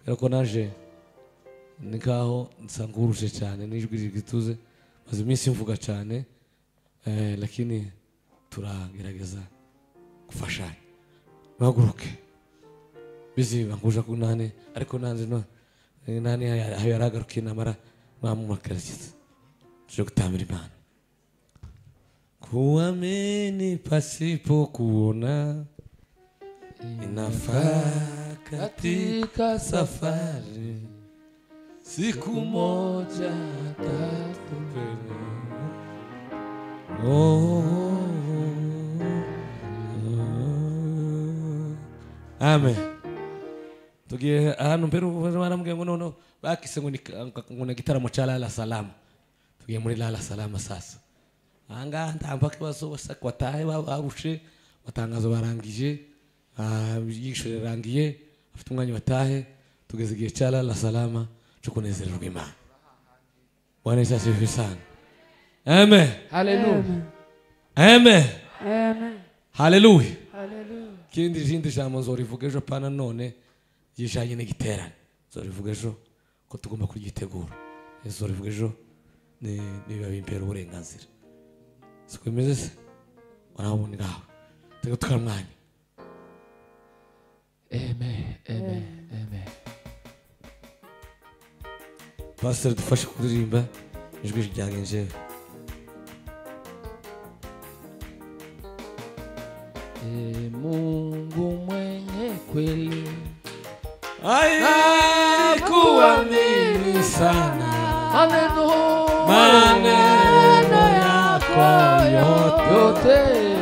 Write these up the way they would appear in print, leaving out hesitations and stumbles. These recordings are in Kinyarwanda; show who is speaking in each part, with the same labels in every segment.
Speaker 1: ko naje nikaho nsanguruje cyane n'ijwi rigituze maze iminsi mvuga cyane lakini turagerageza gufashanya baguruke bizi banguja kunane ariko nanze no nani yaragaruke namara mamumakaritse cyo gutamira Imana kuamini pasipo kuona inafaa katika safari siku moja tatupenda. Amen. Tugiye ahantu mbere baramubwiye ngo no bakise ngo ni gitaramo cha Lala Salama. Tugiye muri Lala Salama sasa. Anga ndamba kibazo basakwa tahe barushe batangazo barangije yishore rangiye afite umwanya batahe tugeze igihe cha Lala Salama cyo kunezererwa Imana. Bwana Yesu asifiwe sana. Amen.
Speaker 2: Hallelujah.
Speaker 1: Amen.
Speaker 2: Amen.
Speaker 1: Hallelujah.
Speaker 2: Hallelujah.
Speaker 1: Kindi jambo nzorivuga ejo pana none yijanye n'igiterane. Nzorivuga ejo ko tugomba kugitegura. Nzorivuga ejo niba bimpera uburenganzira. Sikwemeze se? Warabona ngaho. Tega tukamwanya.
Speaker 2: Amen. Amen. Amen.
Speaker 1: Pastor dufashe kuririmba ijwi ryanjye.
Speaker 2: Mungu mwenye kweli
Speaker 1: kuamini sana maneno yako yote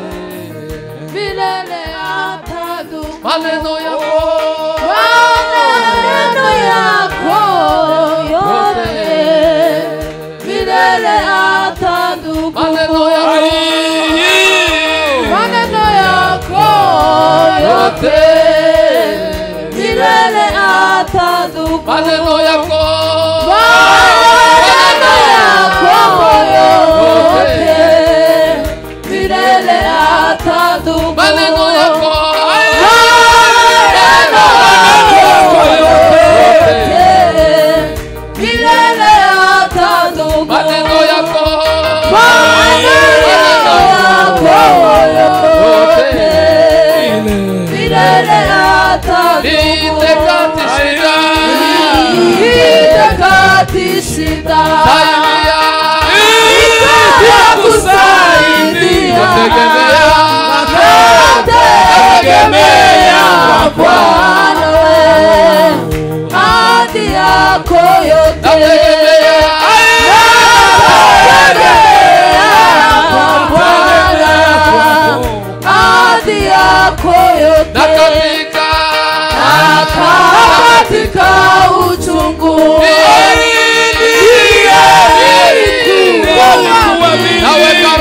Speaker 2: milele atadumu maneno yako yote milele atadumu maneno yako yote milele atadumu maneno yako yote milele atadumu maneno yako yote milele atadumu maneno yako Shida kusaidia tegemea Bwana hadi yako yote hadi yako yote katika uchungu naweka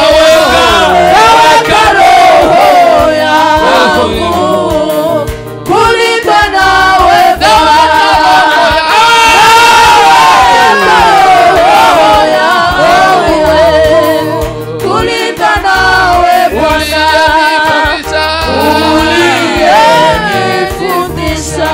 Speaker 2: roho yangu kulinda nawe kulinda nawe uliyenifundisha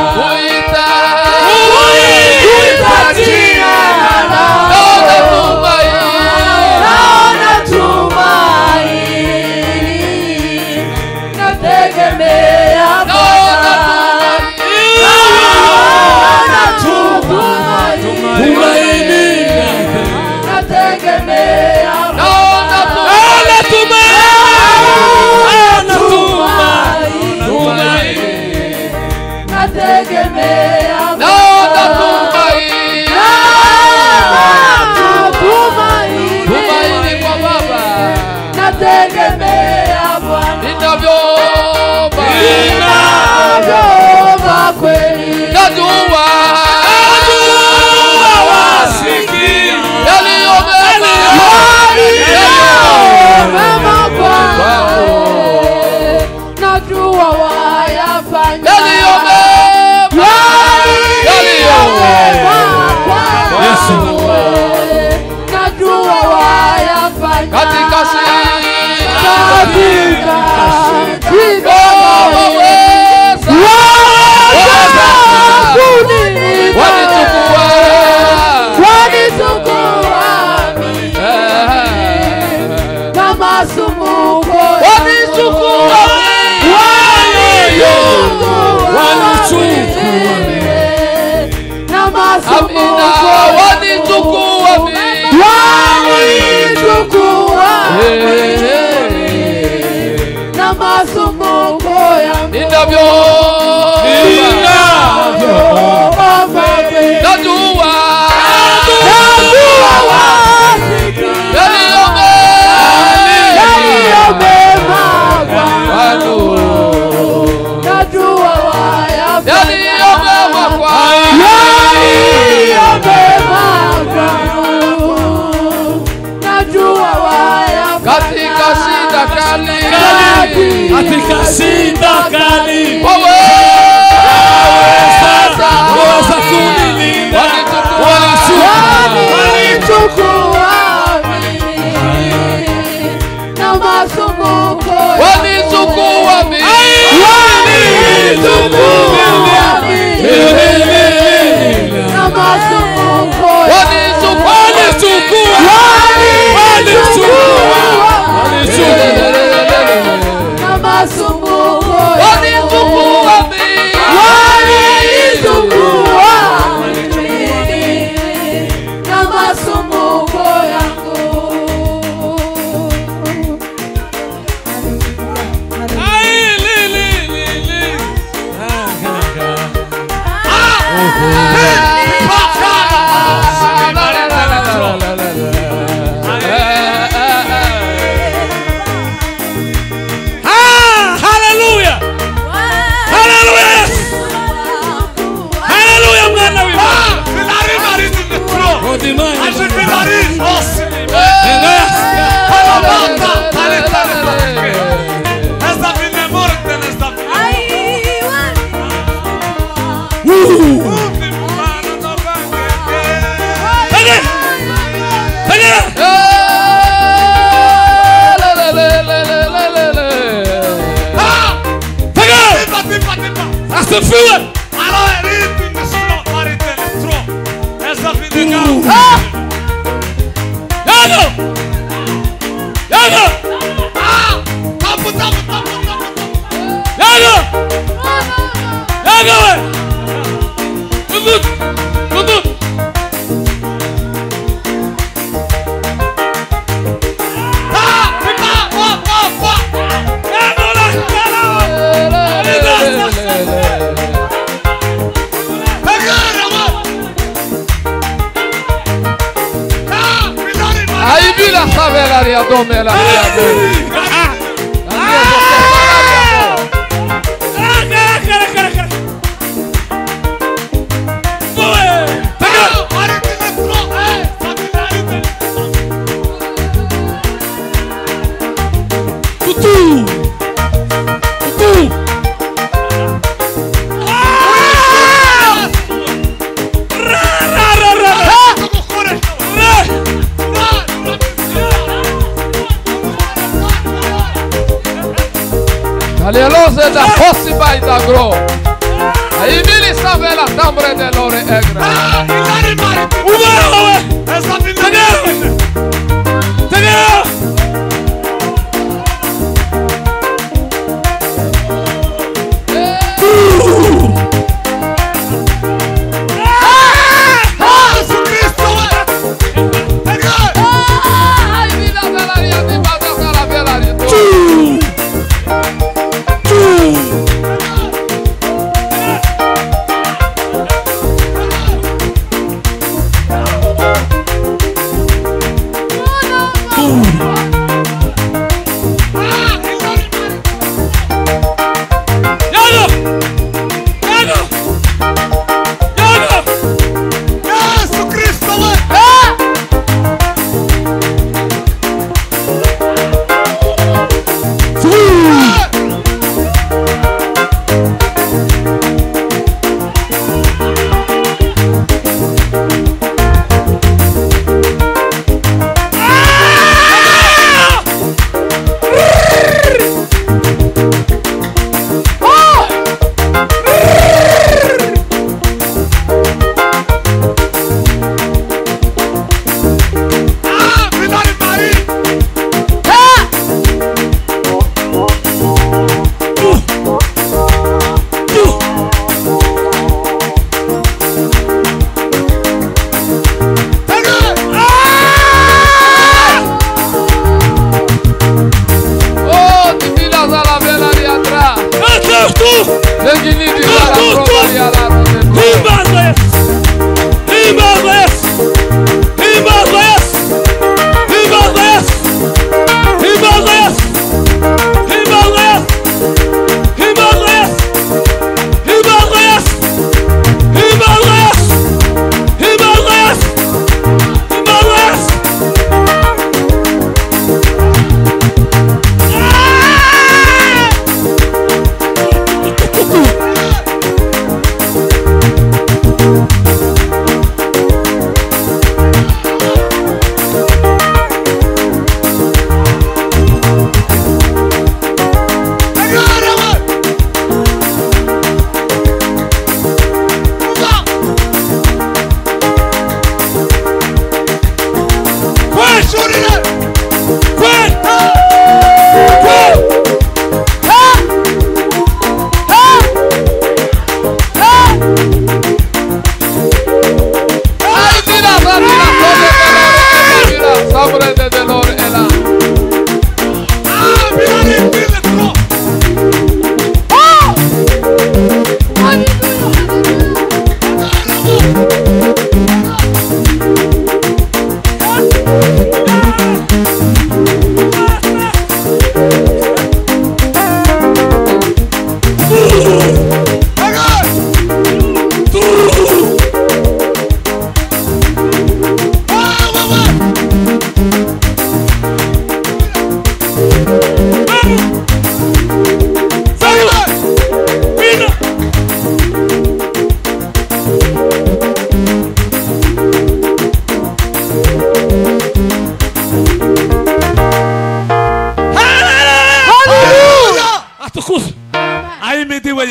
Speaker 2: katika
Speaker 1: shida kali. Waweza kunilinda.
Speaker 2: Wanichukua na masumbuko
Speaker 3: Wanichukua mimi.
Speaker 2: na masumbuko na masumbuko na masumbuko yangu.
Speaker 1: Hallelujah. Hallelujah. Hallelujah, mwana wa Mungu. Asifiwe.
Speaker 3: Aleluia da possibilità da gro. Aí vili sabe la tambre de lore egra.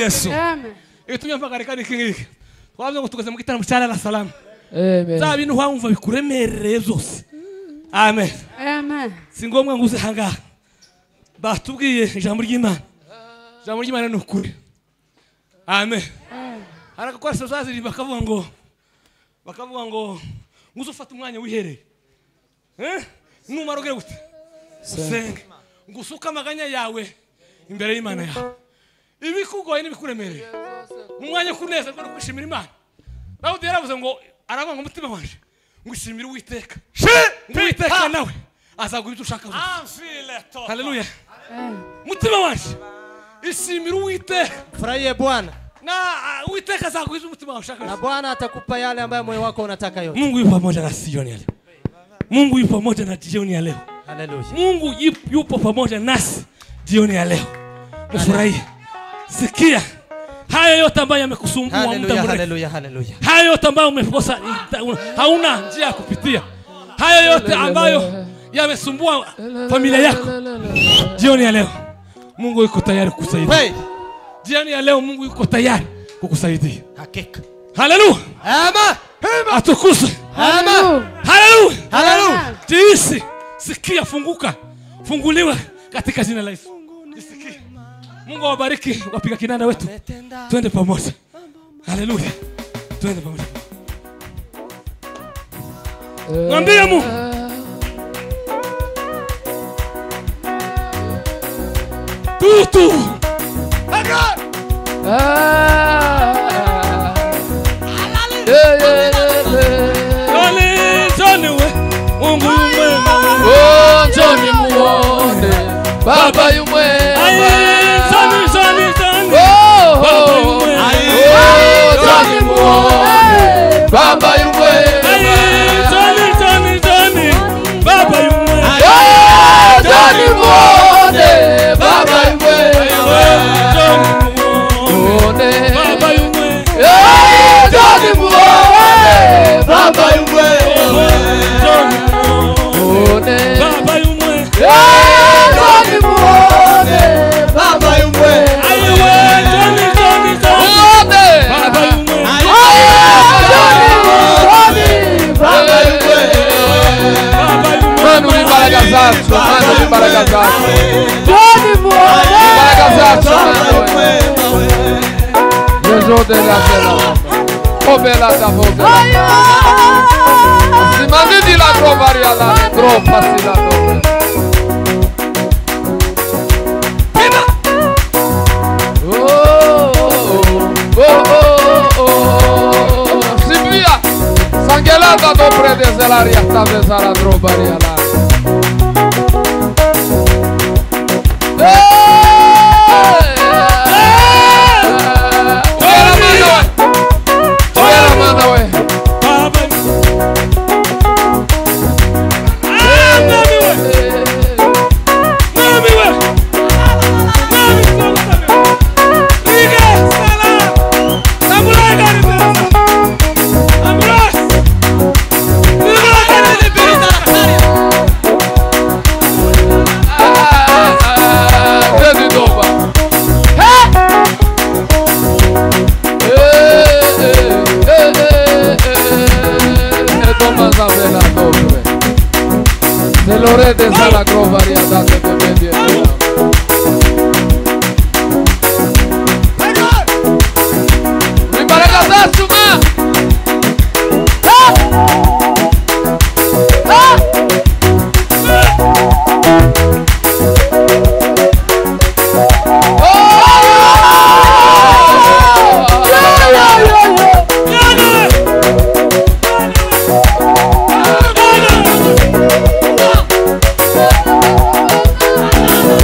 Speaker 1: Yesu.
Speaker 2: Amen.
Speaker 1: Itumye mpagarika n'ikingiki. Twavuze ngo tugeze mu gitaramo cya la salama.
Speaker 3: Amen.
Speaker 1: Za bintu wumva bikuremereye byose. Amen.
Speaker 2: Amen.
Speaker 1: Singomwe nguze hangaha. Batubwiye ijambo ry'Imana. Ijambo ry'Imana ni ukuri. Amen. Harakora sozazi bakavuga ngo nguze ufata umwanya wihereye. Numara ugere gute? Senge. Ngusuka amaganya yawe imbere y'Imana yawe. Ibikugoye n'ibikuremereye. Umwanya kuneza ngo kwishimira Imana. Dawudi yaravuze ngo arabanga umutima wanje. Ngushimira Uwiteka. Uwiteka nawe azaguha ibyo ushaka byose. Haleluya. Mutima wanje ishimira Uwiteka.
Speaker 4: Furahie Bwana.
Speaker 1: Na Uwiteka azaguha ibyo umutima wanje ushaka.
Speaker 4: Na Bwana atakupa yale ambayo moyo wako unataka yote.
Speaker 1: Mungu yupo pamoja na jioni ya leo. Mungu yupo pamoja na jioni ya leo.
Speaker 4: Haleluya.
Speaker 1: Mungu yupo pamoja nasi jioni ya leo. Ufurahie. Sikia haya yote ambayo yamekusumbua muda mrefu.
Speaker 4: Haleluya, haleluya.
Speaker 1: Haya yote ambayo umekosa hauna njia ya kupitia. Haya yote ambayo yamesumbua familia yako. Jioni ya leo Mungu yuko tayari kukusaidia. Jioni ya leo Mungu yuko tayari kukusaidia.
Speaker 4: Hakika.
Speaker 1: Haleluya.
Speaker 4: Amen.
Speaker 1: Atukuzwe.
Speaker 4: Amen.
Speaker 1: Haleluya.
Speaker 4: Haleluya.
Speaker 1: Jisi, sikia, funguka. Funguliwa katika jina la Yesu. Jisikie. Mungu awabariki wapiga kinanda wetu. Twende pamoja. Haleluya. Twende pamoja. Mwambie Mungu. Tutu. Aga. Johnny we. Mungu mwema.
Speaker 3: Oh, Johnny muone. Baba yu mwema.
Speaker 1: Johnny.
Speaker 3: Baba yu mwema. Johnny muone. Baba yu mwema.
Speaker 1: Johnny. Baba yu mwema.
Speaker 3: Johnny muone. Baba yu mwema. Muone.
Speaker 1: Baba yu mwema.
Speaker 3: Johnny muone. Baba yu mwema. Muone.
Speaker 1: Baba yu mwema.
Speaker 3: Johnny muone. Baba yu mwema.
Speaker 1: Johnny. Baba yu mwema.
Speaker 3: Baba yu mwema. Mano ni baraka zako, mano ni baraka zako. Baraka zako, mano. Jesus de la Sela. Obela da boca. Si mandi di la trovaria la troppa si la dove. Si via. Sangelata dopo de zelaria sta de sala trovaria la. Lorete sala grovaria date de media. Ribaraka zasuma.
Speaker 2: Oh,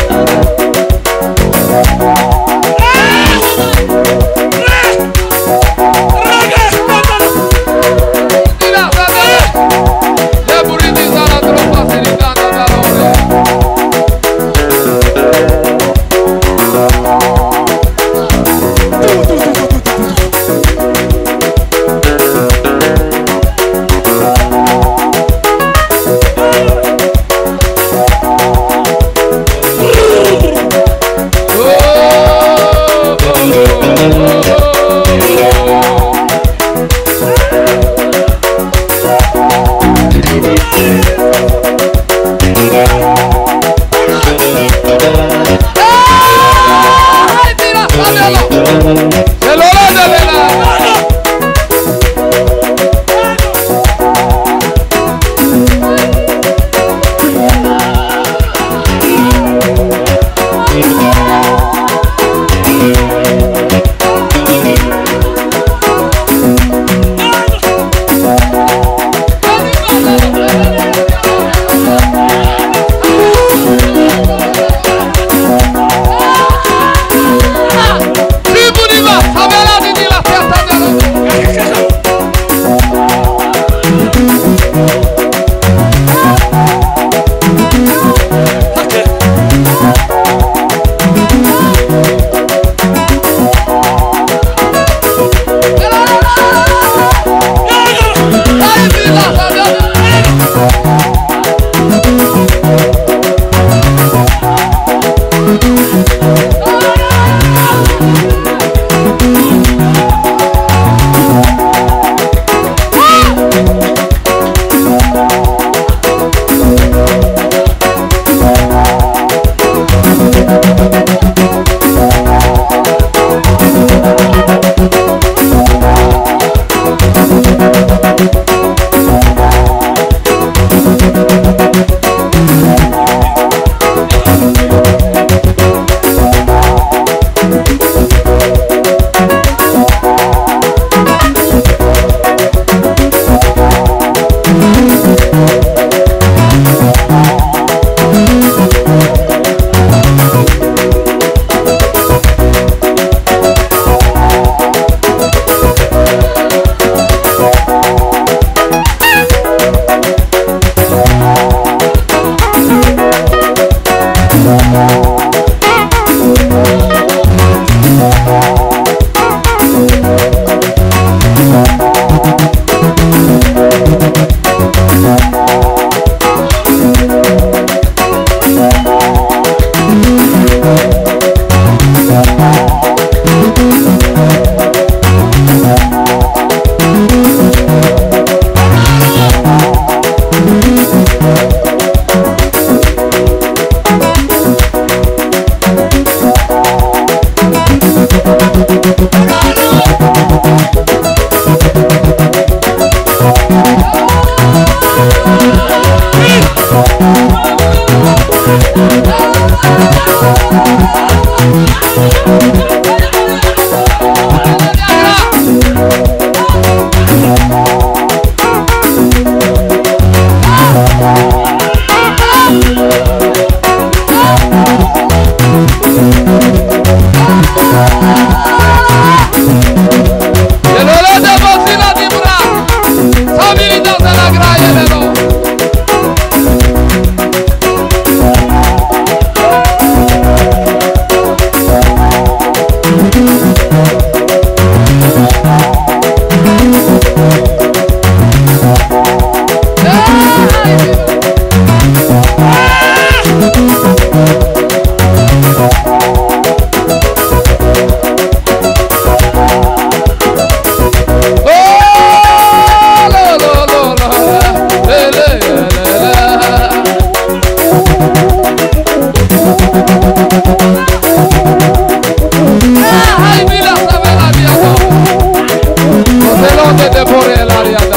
Speaker 3: Ronde de Borel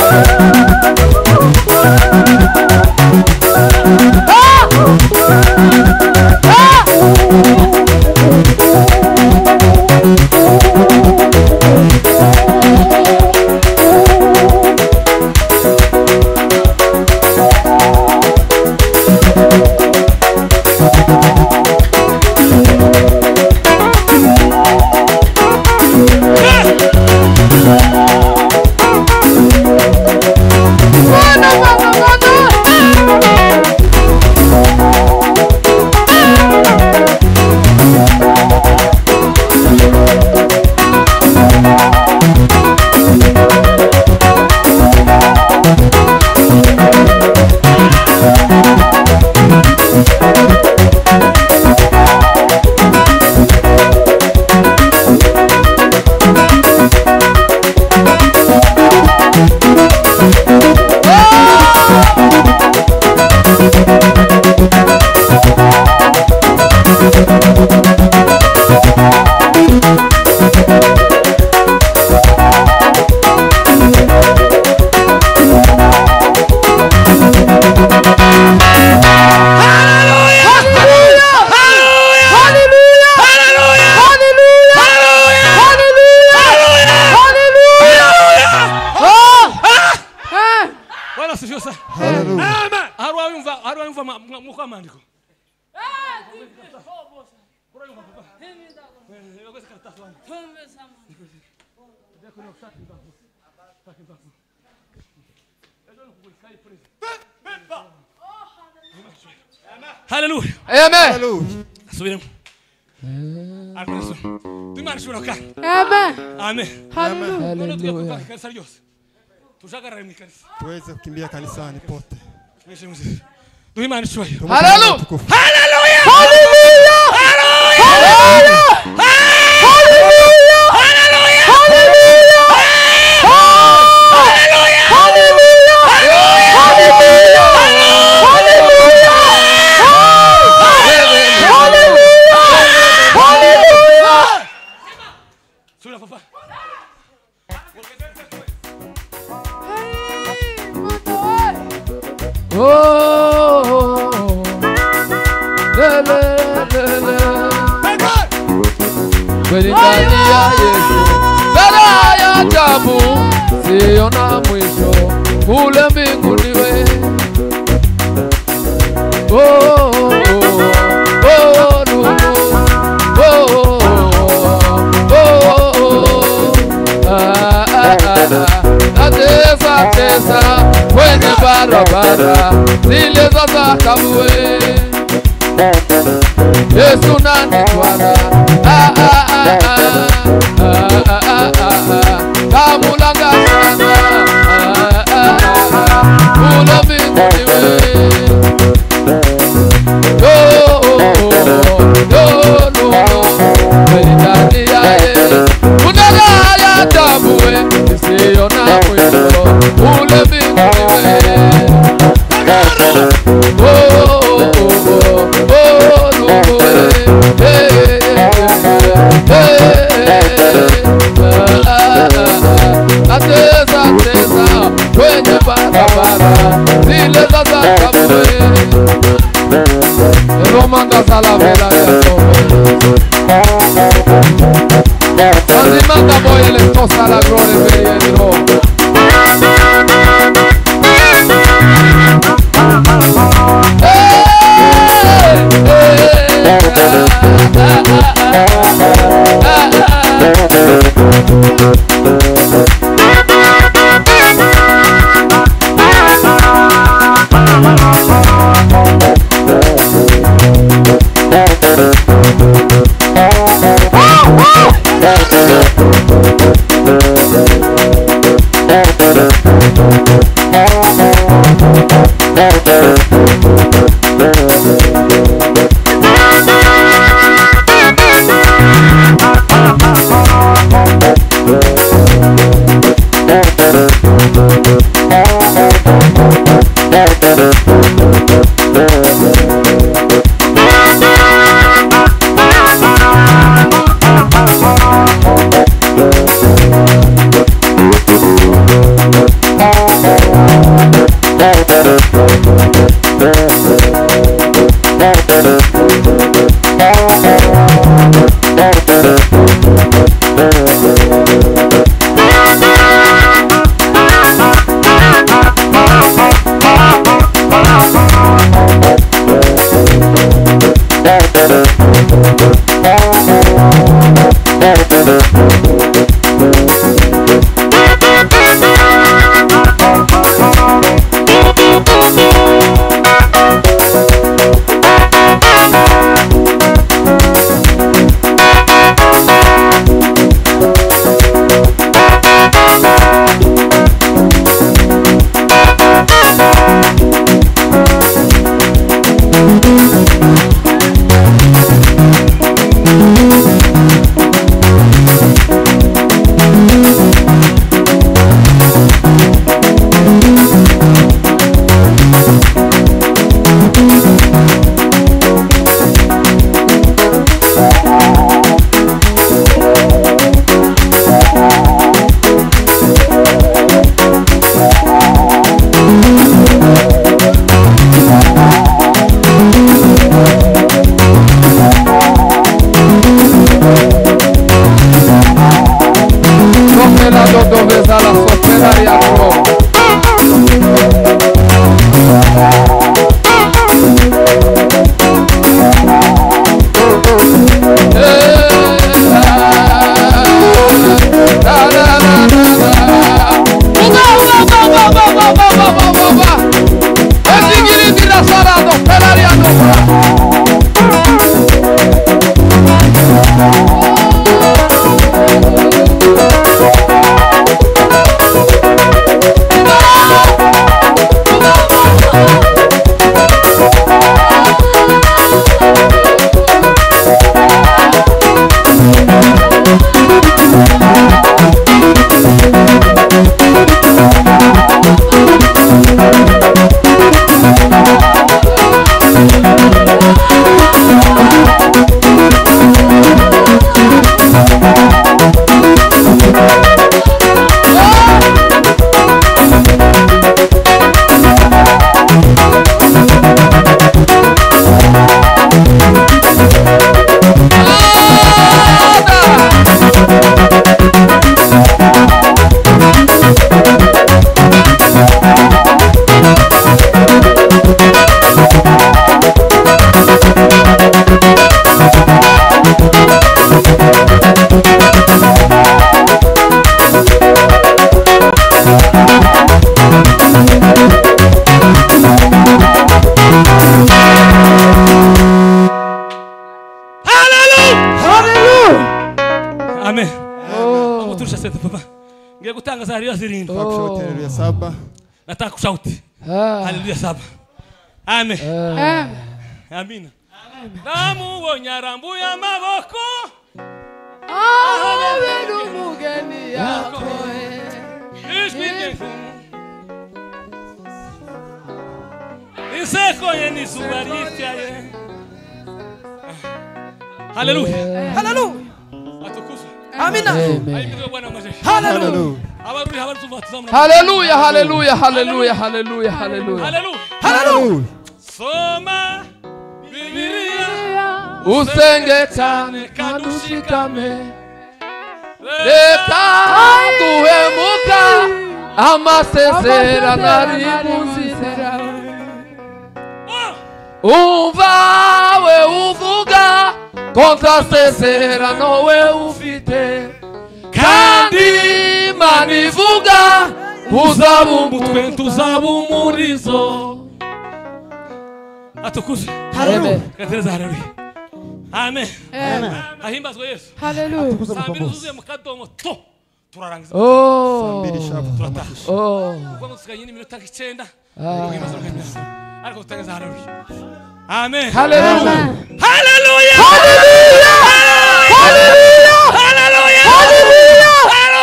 Speaker 1: Hallelujah.
Speaker 3: Amen.
Speaker 1: Subiremos.
Speaker 2: Amen.
Speaker 1: Amen.
Speaker 2: Hallelujah.
Speaker 5: tuweze kukimbia kanisani pote.
Speaker 3: Hallelujah.
Speaker 2: Hallelujah.
Speaker 3: Ndani ya Yesu dada ya ajabu siona mwisho kule mbinguni we. Oh natesa kwenye barabara zile za Zakabue. Yesu nanitwara kamulanga sana kule mbinguni we. Ndani ya Yesu dada ya ajabu we siona mwisho kule mbinguni we. Natesa kwenye barabara zile za Zakabue. Romanga salavera ya tobe Azimanga boye le tosa la gloria veriedro.
Speaker 5: Haleluya saba.
Speaker 1: Nataka kushauti. Haleluya saba. Amen. Amina. Namuwonya rambuya maboko.
Speaker 3: Awe mugeni yako.
Speaker 1: Iseko yeni subariti aye. Haleluya.
Speaker 4: Haleluya.
Speaker 1: Atukuzwe.
Speaker 4: Amina.
Speaker 1: Ayibizo Bwana mwaje.
Speaker 4: Haleluya.
Speaker 3: Haleluya, haleluya, haleluya, haleluya, haleluya.
Speaker 4: Haleluya.
Speaker 1: Soma Biblia.
Speaker 3: Usenge cyane kadushikame. Reka duhemuka amasezerano ari muzizera. Umva we uvuga kontrasezerano we ufite. Kandi manivuga uzabumutwe tuzabumurizo.
Speaker 1: Atukuzwe.
Speaker 4: Haleluya.
Speaker 1: Katereza haleluya. Amen.
Speaker 4: Amen.
Speaker 1: Ahimbazwe Yesu.
Speaker 4: Haleluya.
Speaker 1: Sambiri zuzuye mu kadomo to turarangiza.
Speaker 5: Sambiri shafu
Speaker 1: turataha. Ubwo musiganye n'iminota 9. Ariko tutageza haleluya. Amen.
Speaker 3: Haleluya.
Speaker 1: Haleluya.
Speaker 3: Haleluya.
Speaker 1: Haleluya. Haleluya.
Speaker 3: Haleluya.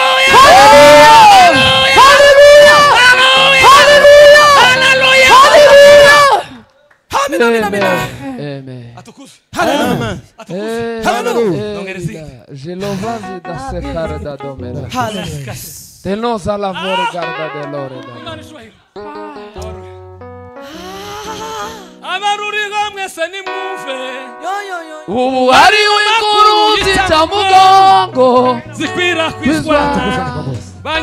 Speaker 3: Amen.
Speaker 1: Atukuzwe.
Speaker 5: Haleluya.
Speaker 1: Atukuzwe.
Speaker 5: Haleluya.
Speaker 3: Je l'ovasi da secare da domera.
Speaker 4: Haleluya.
Speaker 3: Te nos all'amore guarda dell'ore.
Speaker 1: Imana ishwahiro. Amarurigo mwese nimwumve.
Speaker 3: Ubu ari w'inkuru zica mugongo.
Speaker 1: Zikwirakwizwa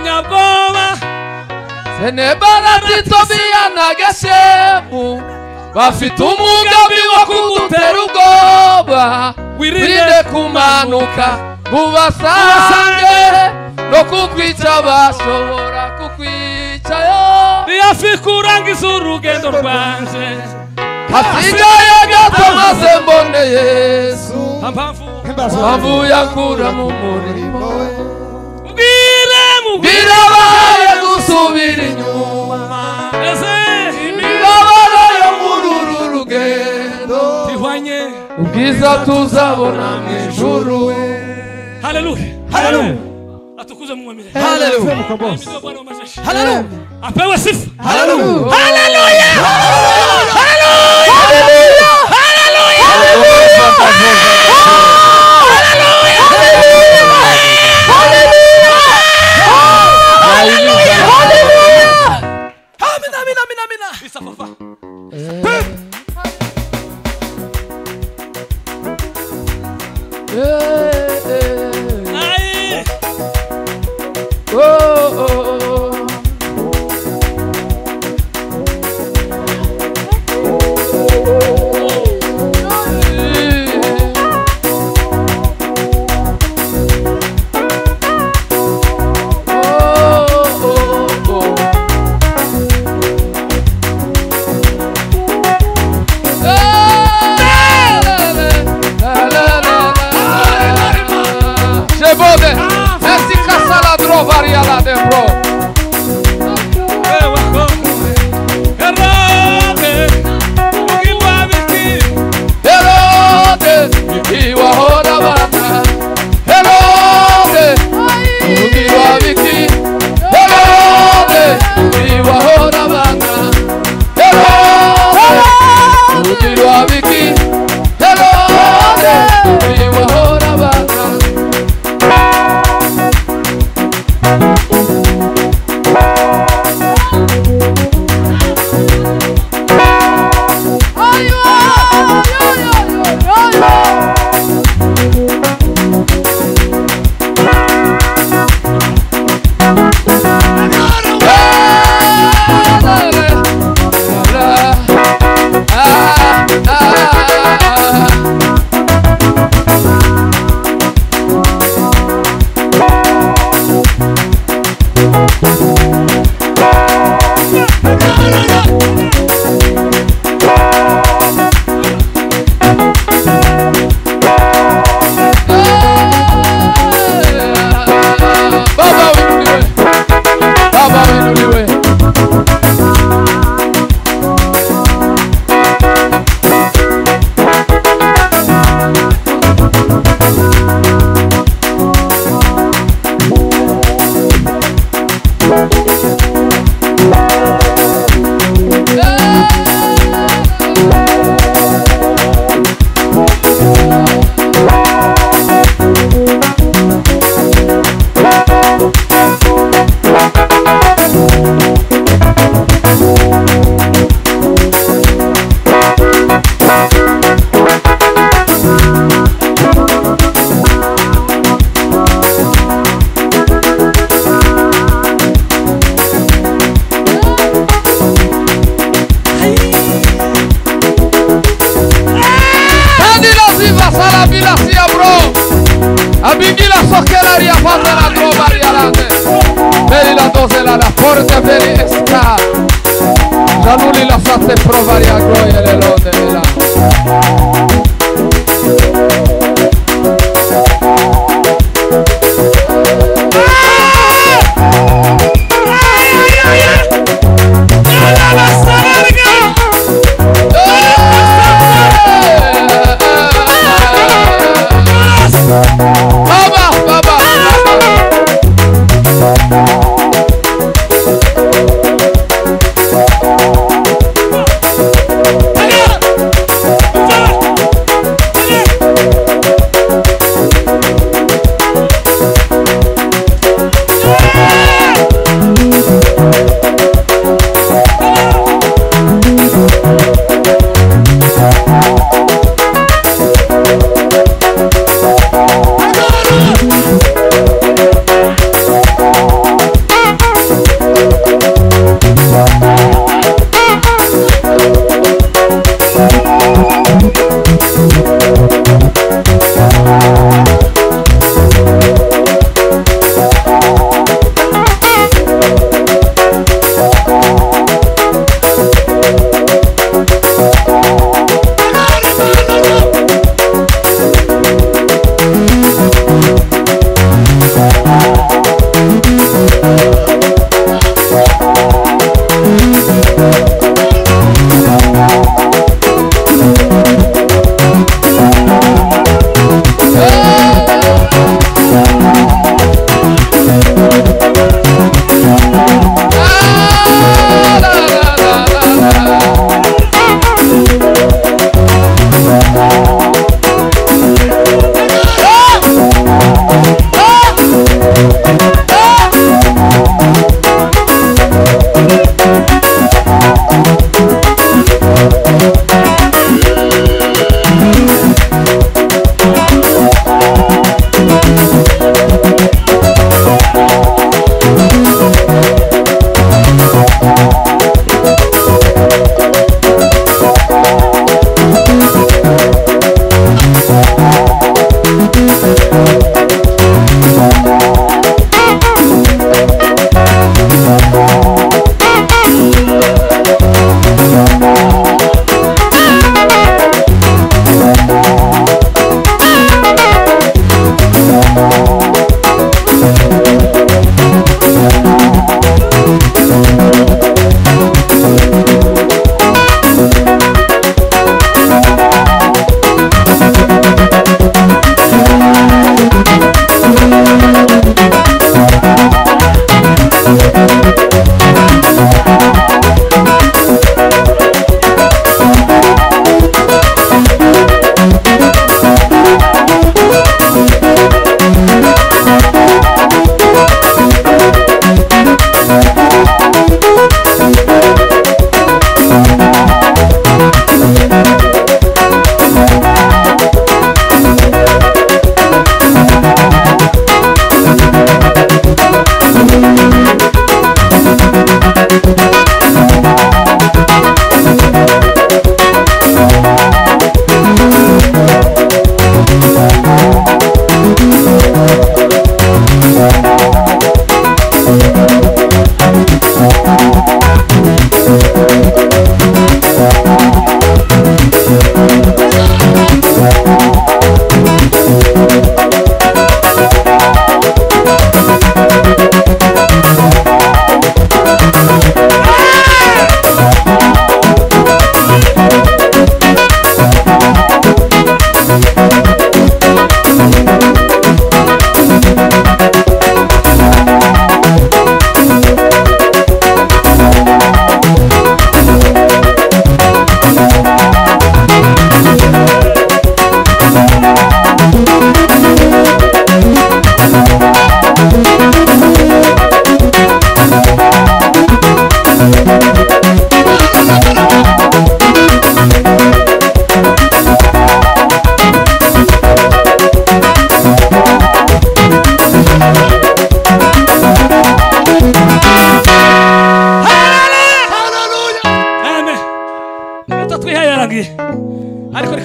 Speaker 1: banyabwoba.
Speaker 3: Senebara titobiya na Geshemu. bafite umugambi wo kugutera ubwoba wirinde kumanuka ubasange no kukwica bashobora kukwicayo
Speaker 1: hafi kurangiza urugendo rwanje
Speaker 3: hasigaye gato maze mbone Yesu mpamvu yakura mu murimo mbwira abaye gusubira inyuma imibabaro yo muri uru rugendo ubwiza tuzabona mu ijuru.
Speaker 1: Haleluya,
Speaker 2: Haleluya.
Speaker 1: Atukuze Mungu.
Speaker 2: Haleluya.
Speaker 1: Haleluya. Apewe sifa.
Speaker 2: Haleluya.
Speaker 1: Haleluya. Hallelujah.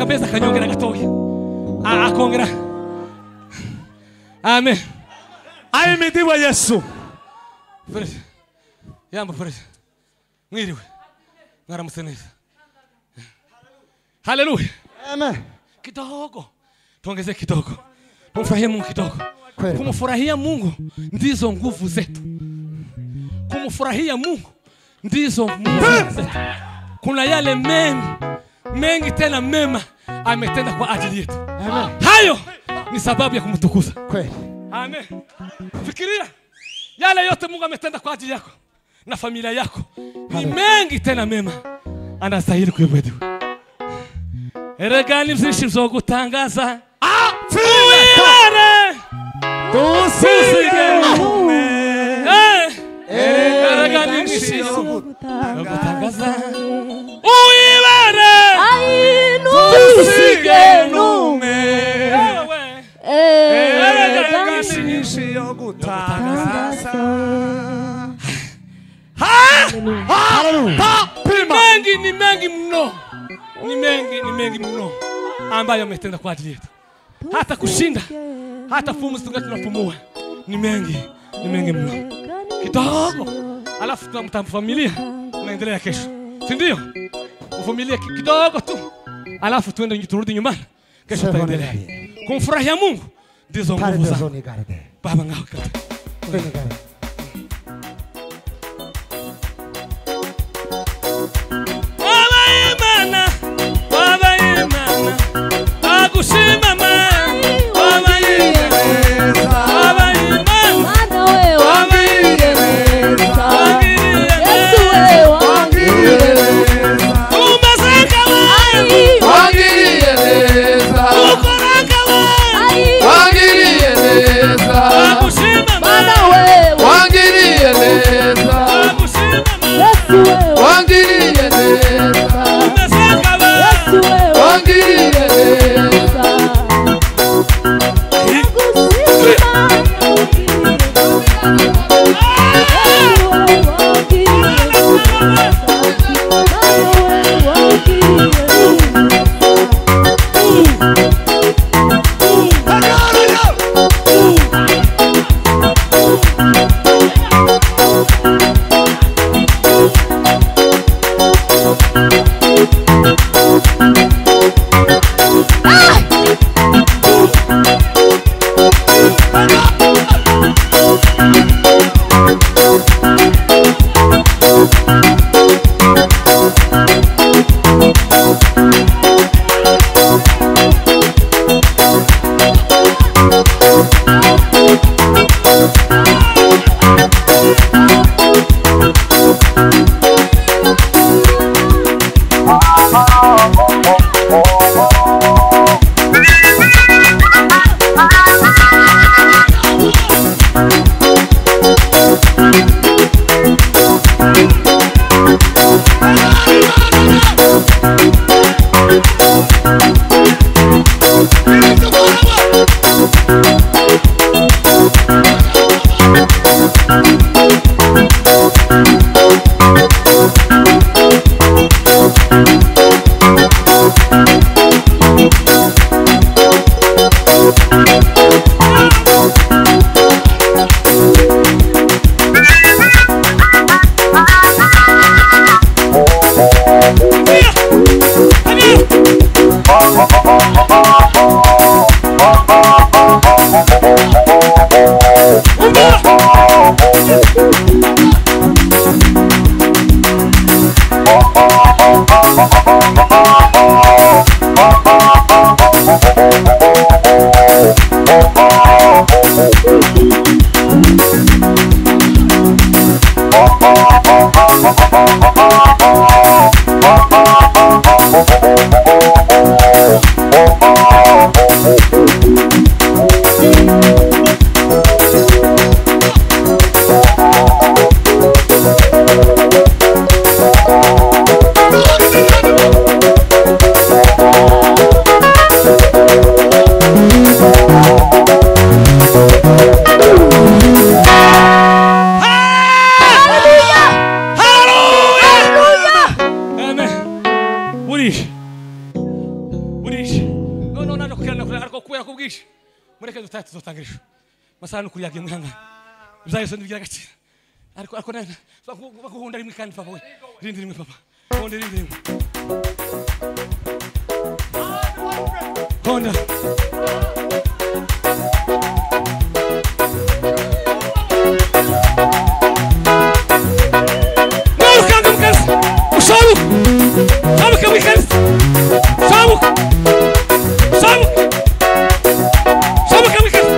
Speaker 1: akabeza kanyongera gatoya akongera. Amen.
Speaker 5: Ahimidiwe Yesu.
Speaker 1: Perez. Yamba Perez. Mwiriwe. Mwaramutse neza. Haleluya.
Speaker 5: Amen.
Speaker 1: Kidogo. Tuongeze kidogo. Tumfurahie Mungu kidogo.
Speaker 5: Kweli.
Speaker 1: Kumfurahia Mungu ndizo nguvu zetu. Kumfurahia Mungu ndizo nguvu zetu. Kuna yale mengi tena mema ametenda kwa ajili yetu.
Speaker 5: Amen.
Speaker 1: Hayo ni sababu ya kumtukuza.
Speaker 5: Kweli.
Speaker 1: Amen. Fikiria yale yote Mungu ametenda kwa ajili yako na familia yako. Ni mengi tena mema. Anastahili kuabudiwa. Erega ni mzishi zo gutangaza. Uibare.
Speaker 5: Tusige nume.
Speaker 1: Erega ni mzishi zo gutangaza. Uibare.
Speaker 5: Tusige nume.
Speaker 1: Erega ni mzishi
Speaker 5: zo gutangaza.
Speaker 1: Ni mengi mno. Ni mengi mno ambayo ametenda kwa ajili yetu. Hata kushinda, hata pumzi tunapumua. Ni mengi mno. Kidogo. Alafu tutamfamilia tunaendelea kesho. Si ndio? Uvumilie kidogo tu. Alafu turudi nyumbani. Kesho tutaendelea. Kumfurahia Mungu ndizo nguvu zangu. Baba ngao kata. mureke dutahe tuzotangirisha masaha n'ukuri yagiye mwihanga bizayose ndigira gacira ariko nana bakuhunda rimwe kandi papa we rindi rimwe papa honda rindi rimwe honda Kanga mkazi ushabu sabuka mkazi sabuka sabuka mkazi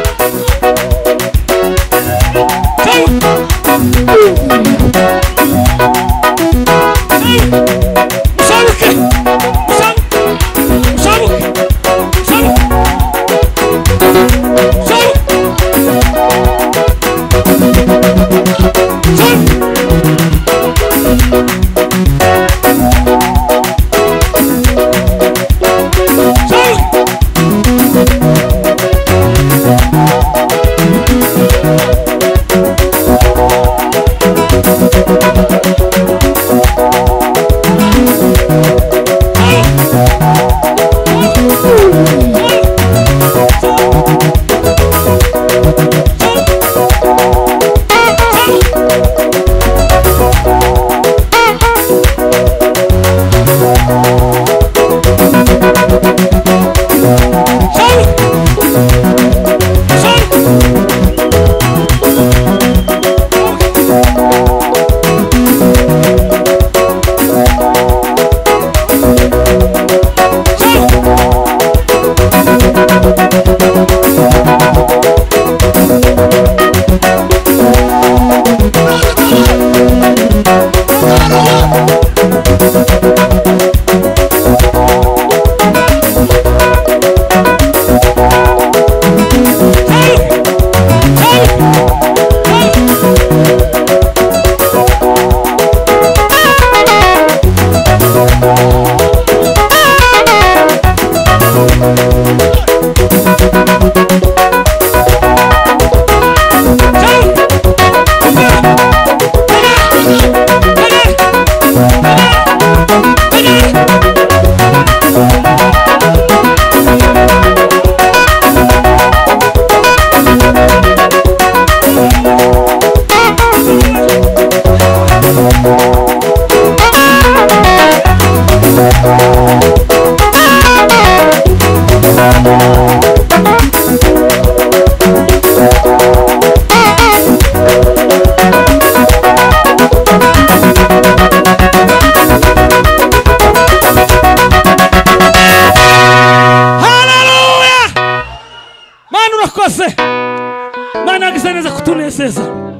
Speaker 1: Mana gisaneza kutunezeza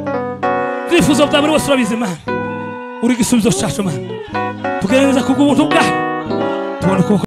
Speaker 1: bifuzo bwa buri wese urabizima uri gisubizo cyacu mana tugerageza kugubuntu bwa tubone